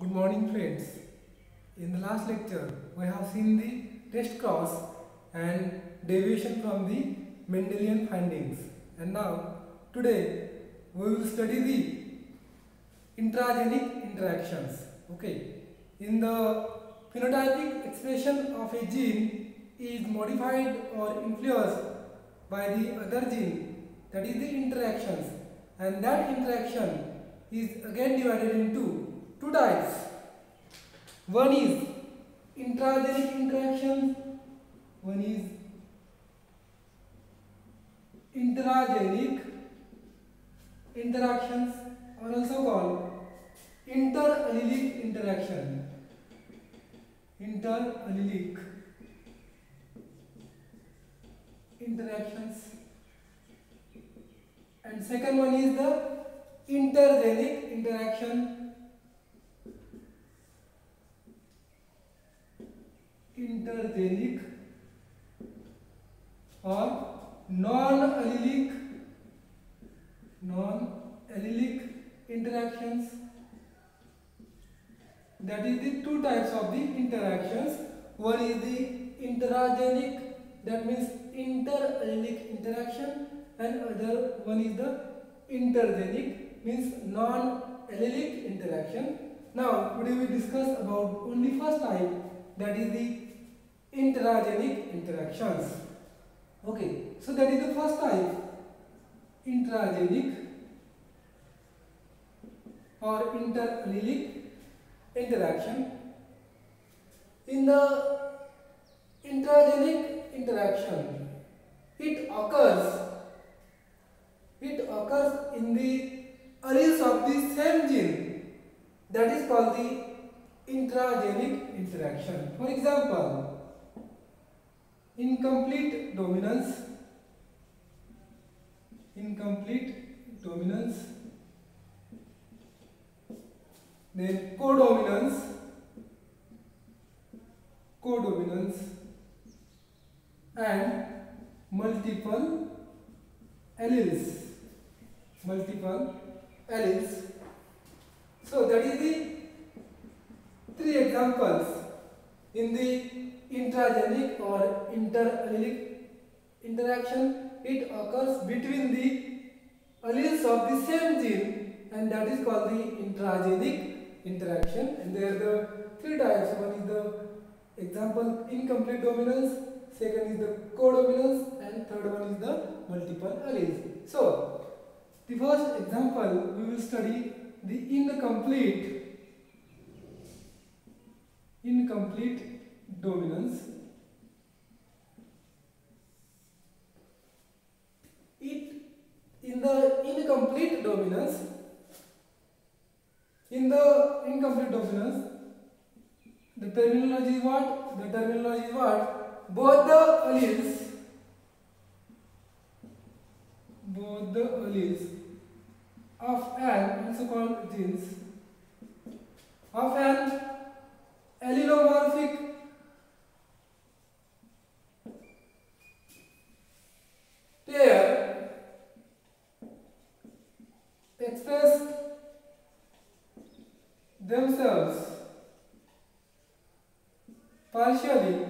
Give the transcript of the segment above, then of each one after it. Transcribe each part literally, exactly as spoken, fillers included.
Good morning friends. In the last lecture we have seen the test cross and deviation from the Mendelian findings, and now today we will study the intragenic interactions. Okay, in the phenotypic expression of a gene is modified or influenced by the other gene, that is the interactions, and that interaction is again divided into two types. One is intragenic interaction, one is intragenic interactions, or also called interallelic interaction. Interallelic interactions. And second one is the intergenic interaction. Intergenic or non-allelic non-allelic interactions. That is the two types of the interactions. One is the intragenic, that means interallelic interaction, and other one is the intergenic, means non-allelic interaction. Now today we discuss about only first type, that is the intragenic interactions. Okay, so that is the first type, intragenic or interallelic interaction. In the intragenic interaction, it occurs it occurs in the alleles of the same gene, that is called the intragenic interaction. For example, incomplete dominance, incomplete dominance, then codominance, codominance, and multiple alleles, multiple alleles. So that is the three examples in the intragenic or interallelic interaction. It occurs between the alleles of the same gene, and that is called the intragenic interaction. And there are the three types. One is the example incomplete dominance, second is the codominance, and third one is the multiple alleles. So the first example we will study the incomplete incomplete dominance. It in the incomplete dominance in the incomplete dominance the terminology is what? The terminology is what? Both the alleles both the alleles of an, also called genes, of an allelomorphic pair express themselves partially,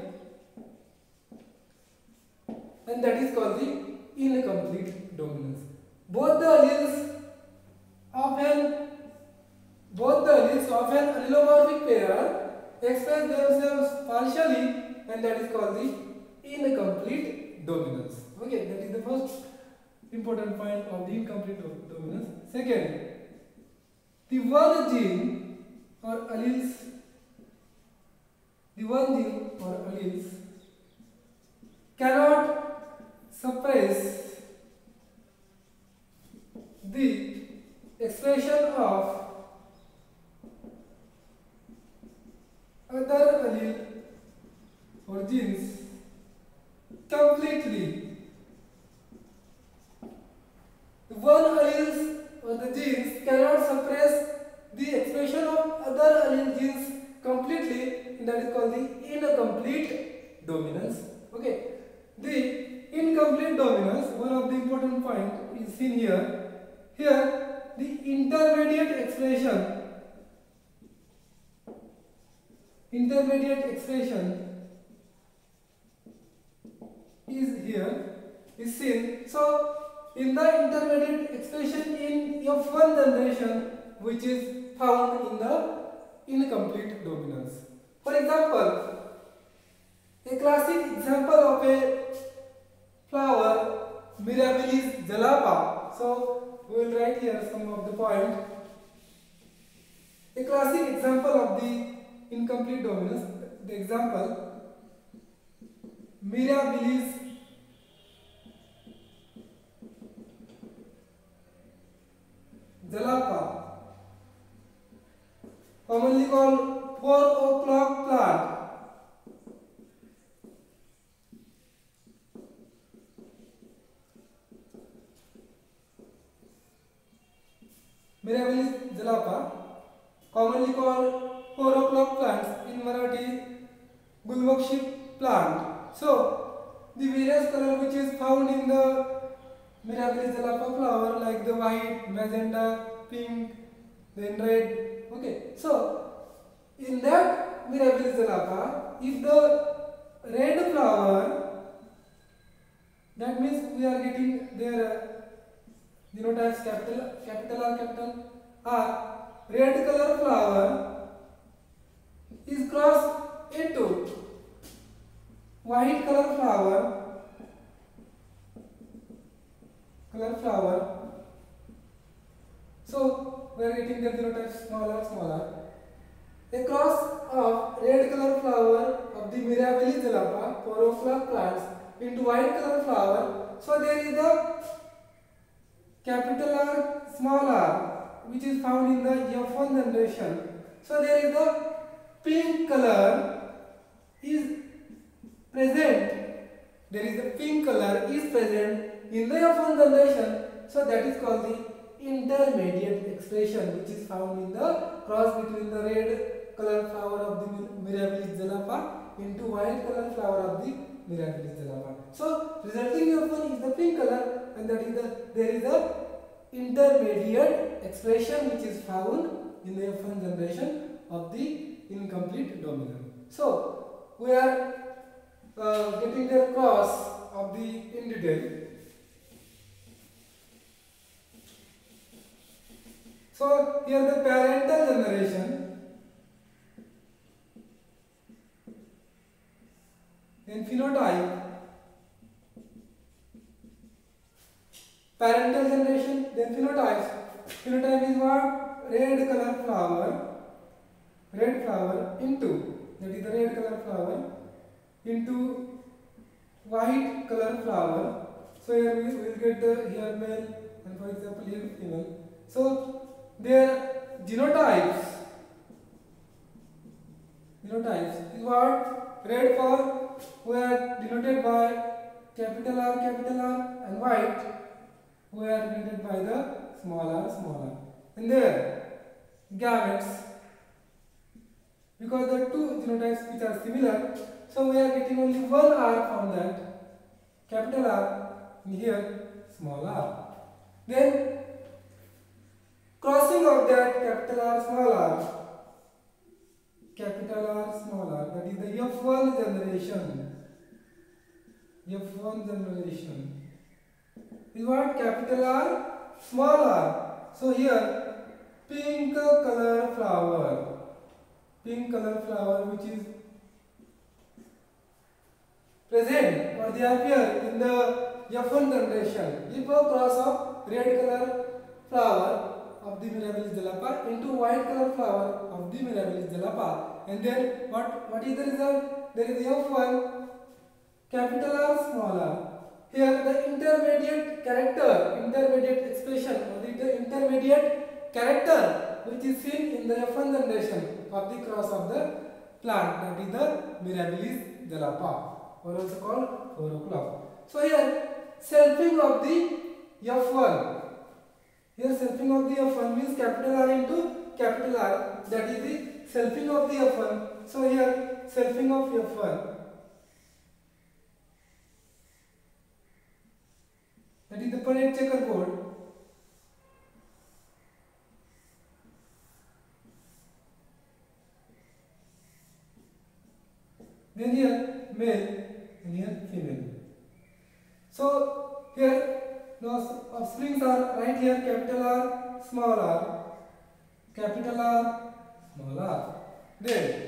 and that is called the incomplete dominance. Both the alleles of an both the alleles of an allelomorphic pair express themselves partially, and that is called the incomplete dominance. Okay, that is the first important point of the incomplete dominance. Second, the one gene or alleles, the one gene or alleles cannot suppress the expression of other allele or genes completely. The one alleles or the genes cannot suppress the expression of other allele genes completely, and that is called the incomplete dominance. Okay, the incomplete dominance, one of the important point is seen here. Here the intermediate expression intermediate expression is here is seen. So in the intermediate expression in F one generation, which is found in the incomplete dominance. For example, a classic example of a flower, Mirabilis jalapa. So we will write here some of the point. A classic example of the incomplete dominance. The example, Mirabilis jalapa, commonly called four o'clock plant. Mirabilis jalapa, commonly called four o'clock plants, in Marathi Gulbakshi plant. So the various color which is found in the Mirabilis jalapa flower, like the white, magenta, pink, then red. Okay, so in that Mirabilis jalapa, if the red flower, that means we are getting their denotypes capital capital R capital R, red color flower is crossed into white color flower color flower. So we are getting the denotypes smaller smaller. A cross of red color flower of the Mirabilis jalapa, four o'clock plants, into white color flower. So there is the capital R, small r, which is found in the F one generation. So there is the pink color is present. There is the pink color is present in the F one generation. So that is called the intermediate expression, which is found in the cross between the red color flower of the Mirabilis jalapa into white color flower of the Mirabilis jalapa. So resulting F one is the pink color, and that is the there is a intermediate expression which is found in the F one generation of the incomplete dominant. So we are uh, getting the cross of the in detail. So here the parental generation, then phenotype, parental generation, then phenotypes. Phenotype is what? Red color flower, red flower into, that is the red color flower, into white color flower. So here we will get the here male and for example here female. So their genotypes, genotypes is what? Red for were denoted by capital R, capital R, and white were denoted by the small r, small r. And there gametes, because the two genotypes which are similar, so we are getting only one r from that, capital R, and here small r. Then crossing of that capital R, small r, capital R, small r, that is the F one generation. F one generation is what? Capital R, small r. So here pink color flower, pink color flower which is present or they appear in the F one generation. If a cross of red color flower of the Mirabilis jalapa into white color flower of the Mirabilis jalapa, and then what what is the result? There is F one capital R, small r. Here the intermediate character, intermediate expression or the intermediate character which is seen in the F one generation of the cross of the plant, that is the Mirabilis jalapa, or also called four o'clock. So here selfing of the F one. Here selfing of the F one means capital R into capital R, that is the selfing of the F one. So here selfing of F one, that is the Punnett checkerboard. then here male, and here female. So here the offsprings are right here capital R, small r, capital R, small r. Then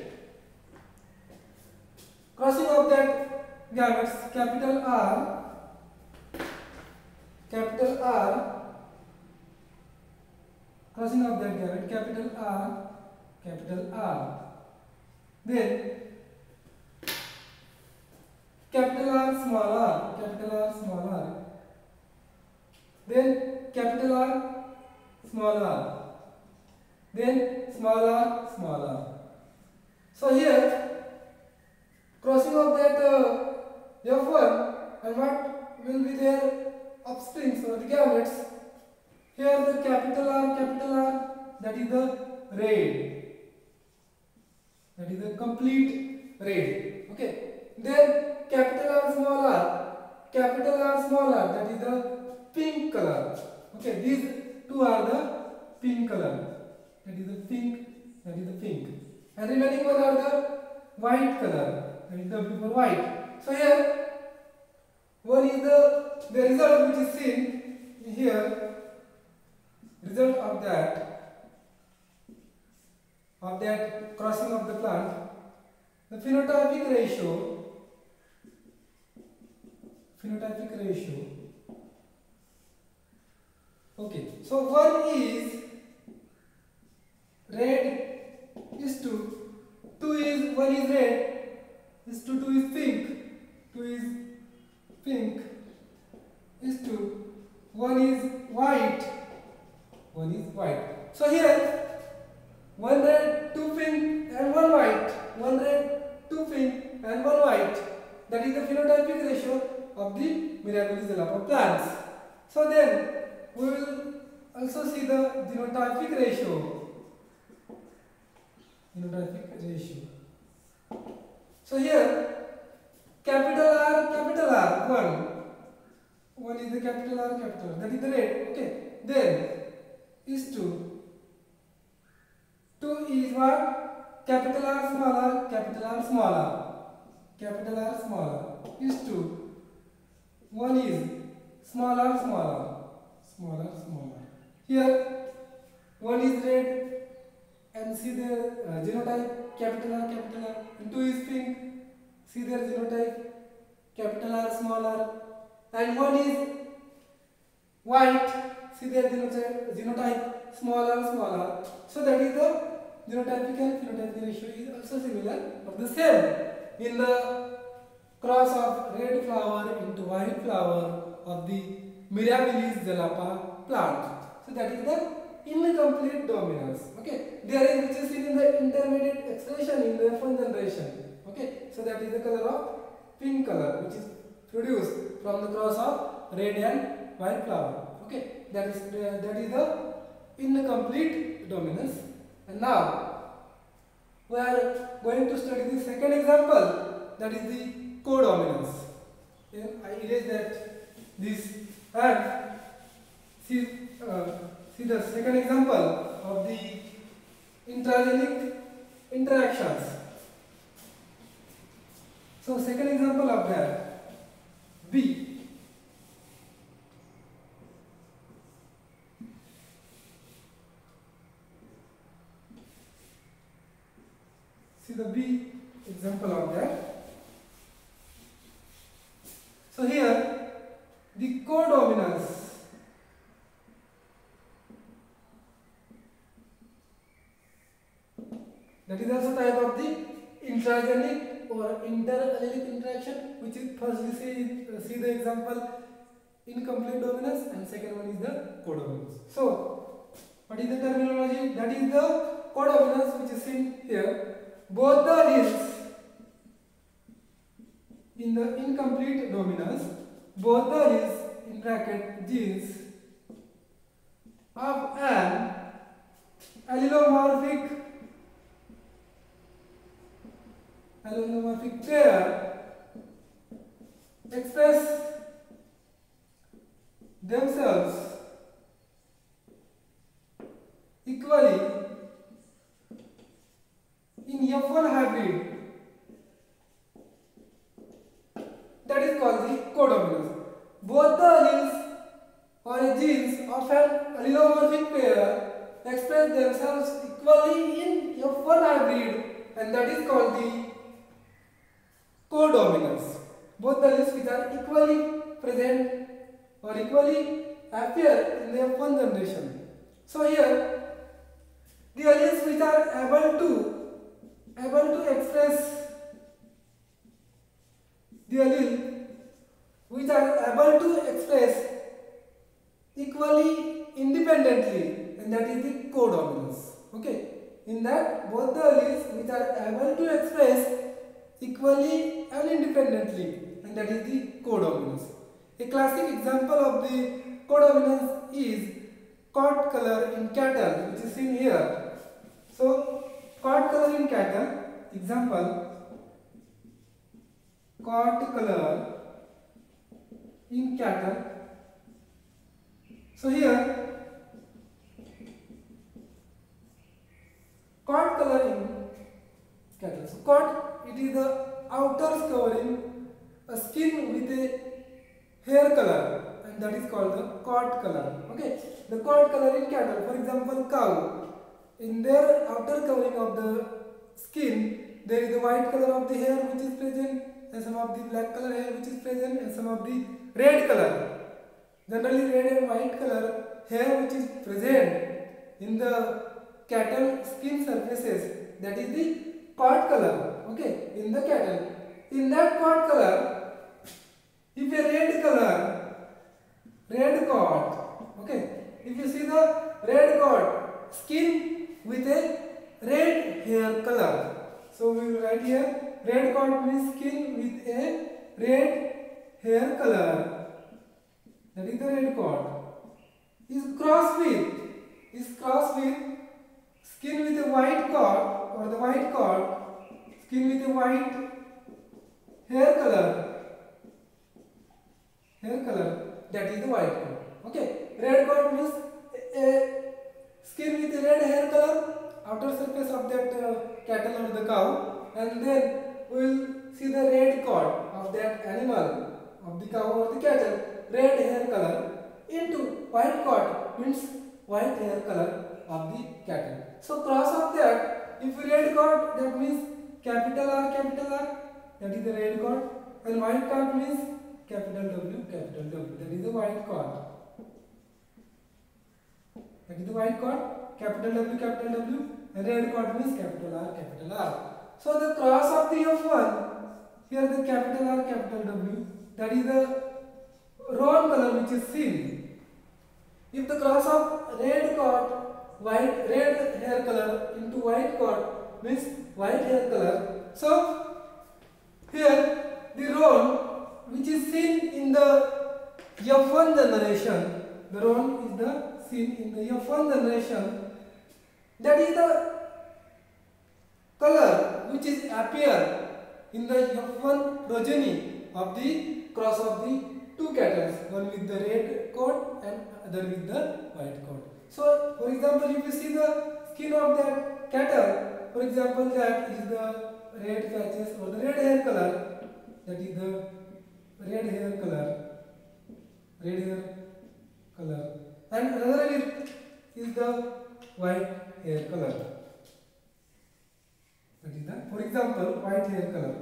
crossing of that gametes, capital R, capital R, crossing of that gamete, capital R, capital R. Then capital R, small r, capital R, small r. Then capital R, small r. Then small r, small r. So here crossing of that uh, F one, and what will be their offsprings or the gametes? Here the capital R, capital R, that is the red. That is the complete red. Okay. Then capital R, small r, capital R, small r, that is the pink color. Okay. These two are the pink color. That is the pink. That is the pink. And remaining one are the white color. That is W for white. So here one is the the result which is seen here. Result of that of that crossing of the plant, the phenotypic ratio phenotypic ratio okay, so one is red is to two is one is red is to two is pink, two is pink is to one is white, one is white. So here one red, two pink, and one white. One red, two pink, and one white. That is the phenotypic ratio of the Mirabilis zelapa plants. So then we will also see the genotypic ratio. Genotypic ratio. So here capital R, capital R, one. One is the capital R, capital R. That is the red. Okay. Then is two. two is what? Capital R, small r, capital R, small r. Capital R, small r is two. one is small r, small r. Small r, small r. Here one is red, and see their uh, genotype, capital R, capital R. And two is pink, see their genotype, capital R, small r. And one is white, see their genotype, genotype small r, small r. So that is the genotypic and phenotypic ratio is also similar of the same in the cross of red flower into white flower of the Mirabilis zelapa plant. So that is the incomplete dominance. Okay, there is which is seen in the intermediate expression in the F one generation. Okay, so that is the color of pink color which is produced from the cross of red and white flower. Okay, that is uh, that is the incomplete dominance. And now we are going to study the second example, that is the codominance. Then I erase that this and see uh, see the second example of the intragenic interactions. So second example of that, B. See the B example of that. So here the codominance, that is also type of the intragenic or interallelic interaction, which is first we see, uh, see the example incomplete dominance, and second one is the codominance. So what is the terminology? That is the codominance which is seen here. Both the alleles in the incomplete dominance, both the alleles in bracket genes of an allelomorphic allelomorphic pair express themselves equally in F one hybrid express themselves equally in F one hybrid, and that is called the codominance. Both the alleles which are equally present or equally appear in the F one generation. So here the alleles which are able to able to express the allele which are able to express equally independently, and that is the codominance. Okay, in that both the alleles which are able to express equally and independently, and that is the codominance. A classic example of the codominance is cod color in cattle, which is seen here. So cod color in cattle, example, cod color in cattle. So here cod color in cattle. So cod, it is the outer covering a skin with a hair color, and that is called the cod color. Okay, the cod color in cattle. For example, cow, in their outer covering of the skin, there is the white color of the hair which is present, and some of the black color hair which is present, and some of the red color. Generally, red and white color hair which is present in the cattle skin surfaces, that is the cod color. Okay, in the cattle. In that cod color, if a red color, red cod, okay, if you see the red cod skin with a red hair color, so we will write here red cod means skin with a red hair color, that is the red cod. Is crossed with, is crossed with skin with a white cod, or the white cod, skin with a white hair color, hair color, that is the white cod. Okay, red cod means a, a skin with a red hair color, outer surface of that uh, cattle or the cow, and then we will see the red cod of that animal, of the cow or the cattle, red hair color, into white cod means white hair color of the cattle. So cross of that, if red cod, that means capital R, capital R, that is the red cod, and white cod means capital W, capital W, that is the white cod. That is the white cod, capital W, capital W, and red cod means capital R, capital R. So the cross of the F one, here the capital R, capital W, that is the roan color which is seen. If the cross of red cod, white red hair color into white cod means white hair color. So here the roan which is seen in the F one generation, the roan is the seen in the F one generation, that is the color which is appear in the F one progeny of the cross of the two cattle, one with the red coat and other with the white coat. So for example, if you see the skin of that cattle, for example, that is the red patches or the red hair color, that is the red hair color, red hair color, and another is, is the white hair color, that is the, for example, white hair color.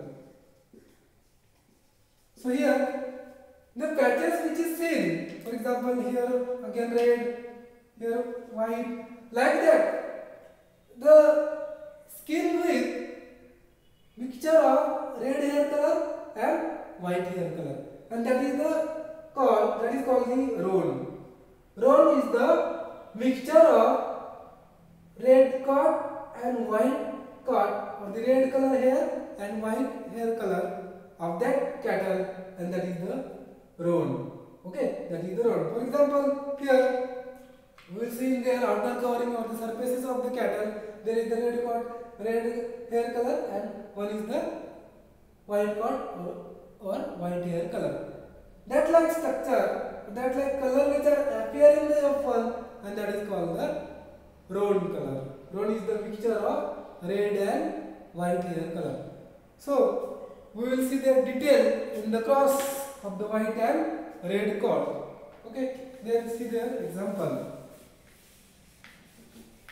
So here the patches which is seen, for example, here again red, here white, like that, the skin with mixture of red hair color and white hair color, and that is the called that is called the roan. Roan is the mixture of red cod and white cod, or the red color hair and white hair color of that cattle, and that is the roan. Okay, that is the roan. For example, here we will see in their outer covering or the surfaces of the cattle, there is the red cod, red hair color, and one is the white cod or, or white hair color. That like structure, that like color which are appear in the F one, and that is called the roan color. Roan is the mixture of red and white hair color. So we will see the detail in the cross of the white and red cod. Okay, then see their example.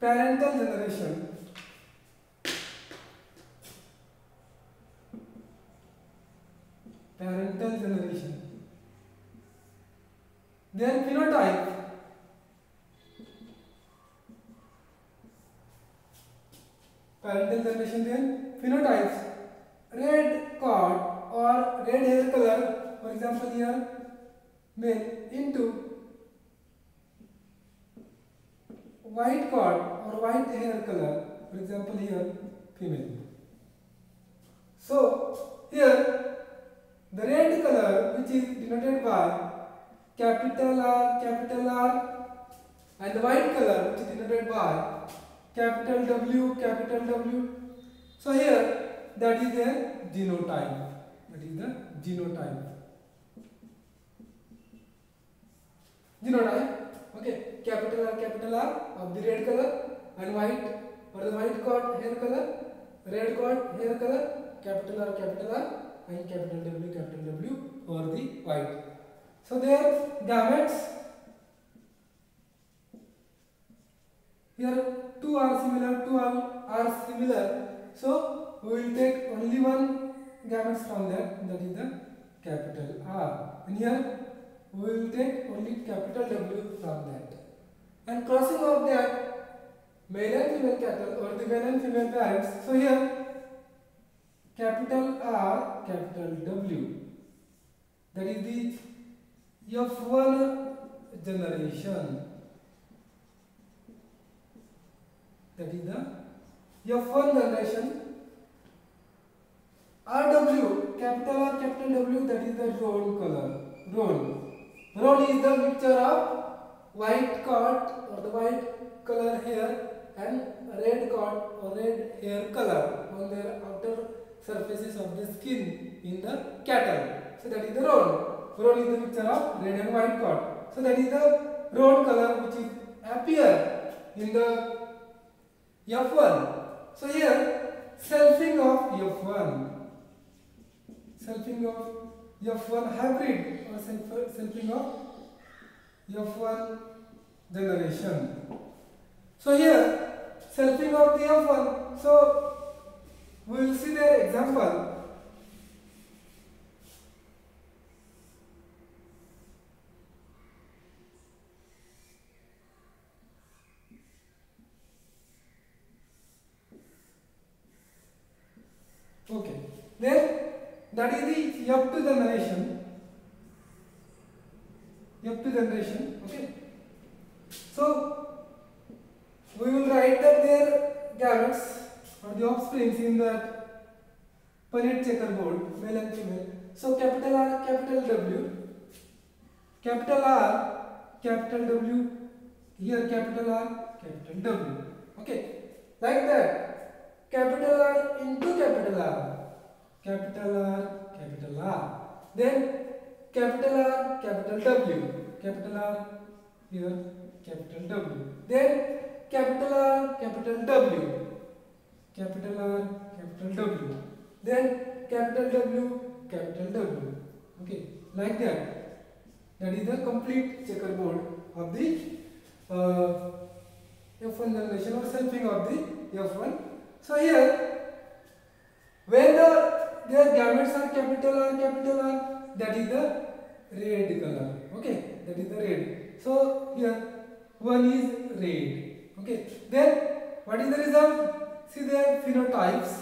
parental generation. Parental generation. Then phenotype. Parental generation, then phenotypes. Red coat or red hair color, for example here, male, into white coat or white hair color, for example here, female. So here the red color, which is denoted by capital R, capital R, and the white color, which is denoted by capital W, capital W. So here that is their genotype. That is the genotype. Genotype. Okay. Capital R, capital R of the red color, and white or the white coat hair color, red coat hair color, capital R, capital R, and capital W, capital W for the white. So their gametes. Here two are similar, two are, are similar. So we will take only one gametes from that, that is the capital R. And here we will take only capital W from that. And crossing of that male and female cattle or the male and female parents. So here capital R, capital W. That is the F one generation. That is the F one generation. R W, capital R, capital W, that is the roan color. Roan. Roan is the mixture of white coat or the white color hair and red coat or red hair color on their outer surfaces of the skin in the cattle. So that is the roan. Roan is the mixture of red and white coat. So that is the roan color which is appear in the F one. So here selfing of F one. Selfing of F one hybrid or self, selfing of F one generation. So here selfing of the F one. So we will see their example. Okay. Then that is the F two generation. F two generation. Okay. So we will write that their gametes or the offsprings in that Punnett checkerboard, male and female. So capital R, capital W, capital R, capital W, here capital R, capital W. Okay. Like that. Capital R into capital R, capital R, capital R. Then capital R, capital W, capital R here, capital W. Then capital R, capital W, capital R, capital W. Then capital W, capital W. Okay, like that. That is the complete checkerboard of the uh, F one generation or selfing of the F one. So here, when the their gametes are capital R, capital R, that is the red color. Okay, that is the red. So here, one is red. Okay, then what is the result? See their phenotypes.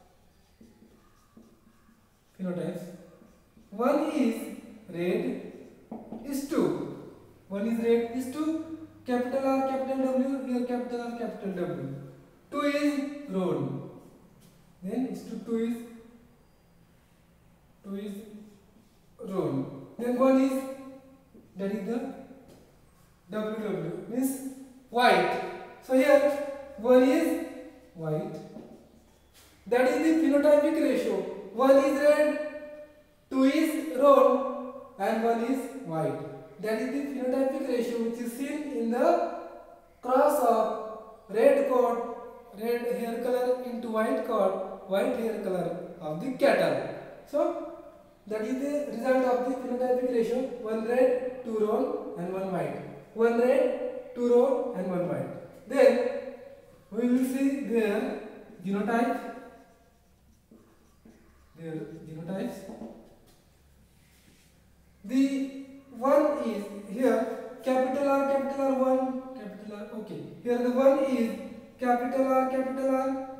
Phenotypes. One is red, is two. One is red, is two. Capital R, capital W, here capital R, capital W. Two is roan. Then is two, two is two is roan. Then one is that is the W W means white. So here one is white. That is the phenotypic ratio. One is red, two is roan, and one is white. That is the phenotypic ratio which is seen in the cross of red coat, red hair color into white coat, white hair color of the cattle. So that is the result of the phenotypic ratio. One red, two roan, and one white. One red, two roan, and one white. Then we will see their genotype, their genotypes. The one is here capital R, capital R one, capital R. Okay, here the one is capital R, capital R.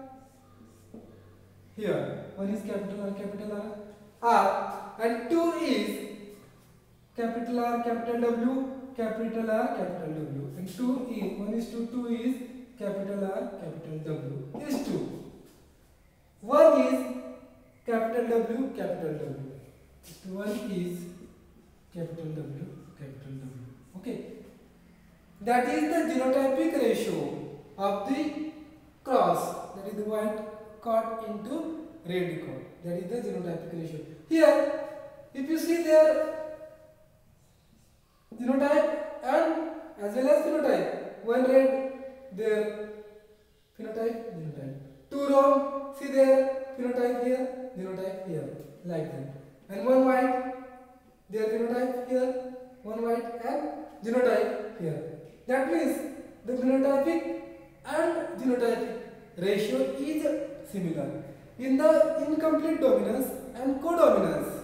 Here one is capital R, capital R, R, and two is capital R, capital W, capital R, capital W, and two is one is to two is capital R, capital W. These two. One is capital W, capital W. One is capital W, capital W. Okay. That is the genotypic ratio of the cross. That is the white cot into red cot. That is the genotypic ratio. Here, if you see their genotype and as well as phenotype, one red, their phenotype, genotype. Two wrong, see their phenotype here, genotype here, like that. And one white, their phenotype here, one white and genotype here. That means the phenotypic and genotypic ratio is similar. In the incomplete dominance and codominance,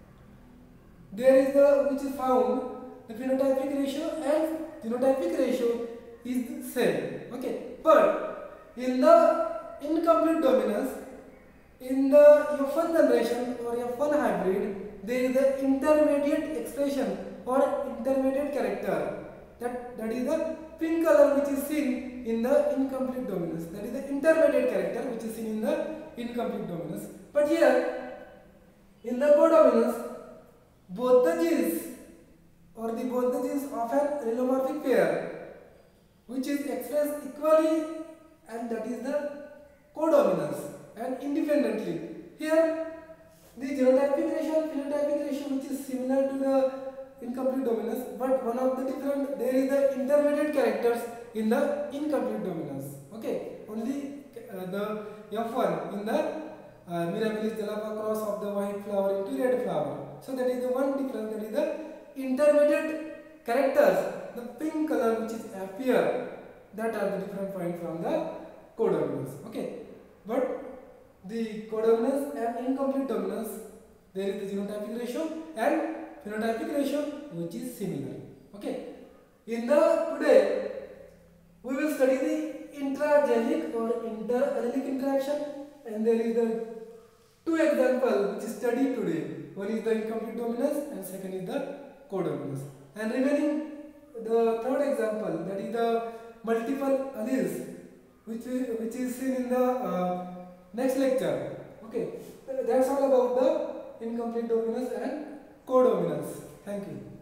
there is the which is found the phenotypic ratio and genotypic ratio is the same. Okay, but in the incomplete dominance, in the F one generation or F one hybrid, there is the intermediate expression or intermediate character. That, that is the pink color which is seen in the incomplete dominance. That is the intermediate character which is seen in the incomplete dominance. But here, in the codominance, both the genes or the both the genes of an allelomorphic pair which is expressed equally, and that is the codominance and independently. Here, the genotypic ratio and phenotypic ratio which is similar to the incomplete dominance, but one of the different, there is the intermediate characters in the incomplete dominance. Okay, only uh, the F one in the uh, Mirabilis jalapa cross of the white flower into red flower. So that is the one difference, that is the intermediate characters, the pink color which is appear, that are the different point from the codominance. Okay, but the codominance and incomplete dominance, there is the genotypic ratio and phenotypic ratio which is similar. Okay, in the today we will study the intragenic or interallelic interaction, and there is the two examples which is studied today. One is the incomplete dominance and second is the codominance. And remaining the third example, that is the multiple alleles, which is, which is seen in the uh, next lecture. Okay, that's all about the incomplete dominance and codominance. Thank you.